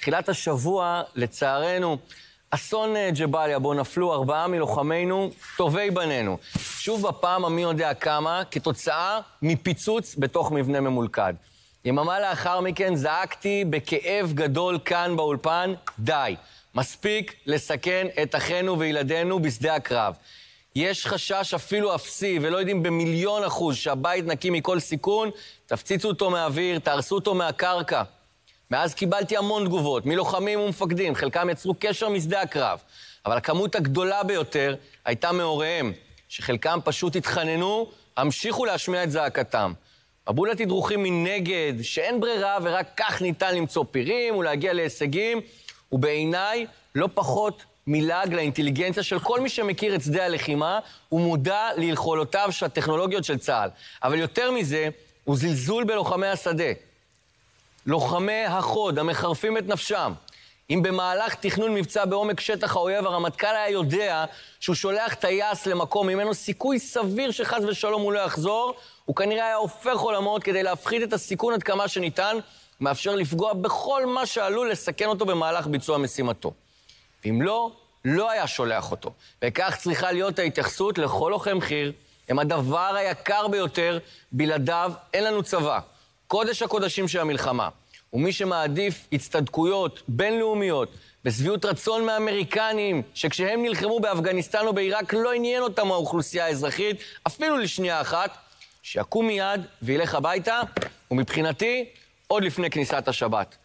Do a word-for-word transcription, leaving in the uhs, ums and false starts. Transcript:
תחילת השבוע, לצערנו, אסון ג'באליה, בו נפלו ארבעה מלוחמינו, טובי בנינו. שוב בפעם המי יודע כמה, כתוצאה מפיצוץ בתוך מבנה ממולכד. יממה לאחר מכן זעקתי בכאב גדול כאן באולפן, די. מספיק לסכן את אחינו וילדינו בשדה הקרב. יש חשש אפילו אפסי, ולא יודעים במיליון אחוז שהבית נקי מכל סיכון, תפציצו אותו מהאוויר, תהרסו אותו מהקרקע. מאז קיבלתי המון תגובות, מלוחמים ומפקדים, חלקם יצרו קשר משדה הקרב, אבל הכמות הגדולה ביותר הייתה מהוריהם, שחלקם פשוט התחננו, המשיכו להשמיע את זעקתם. מבול התדרוכים מנגד, שאין ברירה ורק כך ניתן למצוא פירים ולהגיע להישגים, ובעיניי לא פחות מילאג לאינטליגנציה של כל מי שמכיר את שדה הלחימה, ומודע ליכולותיו של הטכנולוגיות של צה"ל. אבל יותר מזה, הוא זלזול בלוחמי השדה. לוחמי החוד, המחרפים את נפשם. אם במהלך תכנון מבצע בעומק שטח האויב, הרמטכ"ל היה יודע שהוא שולח טייס למקום ממנו סיכוי סביר שחס ושלום הוא לא יחזור, הוא כנראה היה הופך עולמות כדי להפחית את הסיכון עד כמה שניתן, מאפשר לפגוע בכל מה שעלול לסכן אותו במהלך ביצוע משימתו. ואם לא, לא היה שולח אותו. וכך צריכה להיות ההתייחסות לכל לוחם חי"ר, הם הדבר היקר ביותר, בלעדיו אין לנו צבא. קודש הקודשים של המלחמה. ומי שמעדיף הצטדקויות בינלאומיות, בסביעות רצון מאמריקנים, שכשהם נלחמו באפגניסטן או בעיראק לא עניין אותם האוכלוסייה האזרחית, אפילו לשנייה אחת, שיקום מיד וילך הביתה, ומבחינתי, עוד לפני כניסת השבת.